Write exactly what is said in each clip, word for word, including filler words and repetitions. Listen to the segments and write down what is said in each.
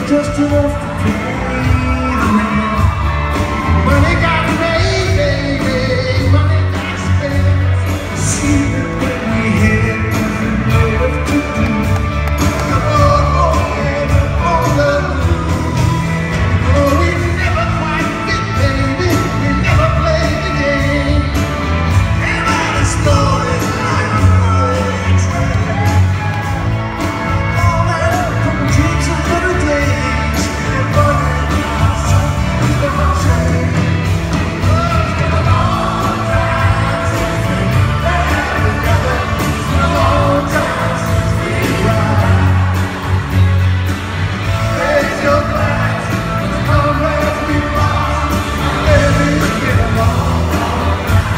just enough to pay the rent. Money got made, baby, money got spent. See that when we had nothing left to do. Come on, oh yeah, come on, love. Oh, we never quite fit, baby. We never played the game. And I distorted like a bullet train. All that from dreams of better days. And running out something that I'll change. Love's been a long time since we got together. It's been a long time since we cried. Raise your glass, let's come as we lost. Baby, it's been a long, long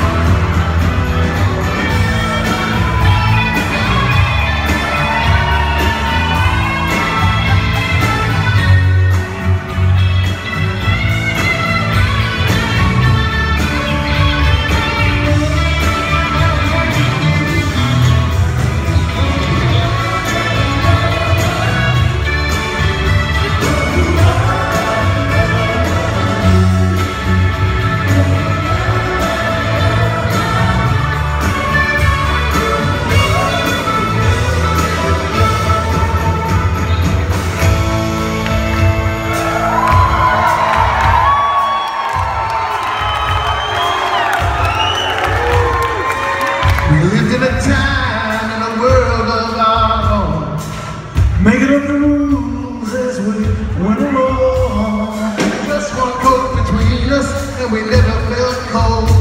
We lived in a time in a world of our own, making up the rules as we went along. Just one coat between us and we never felt cold.